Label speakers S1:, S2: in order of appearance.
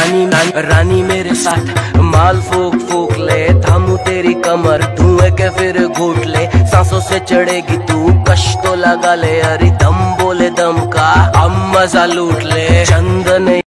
S1: रानी मेरे साथ माल फूक फूक ले, थामू तेरी कमर धुएं के फिर घूट ले, सांसों से चढ़ेगी तू कश तो लगा ले, अरे दम बोले दम का हम मजा लूट ले। चंदन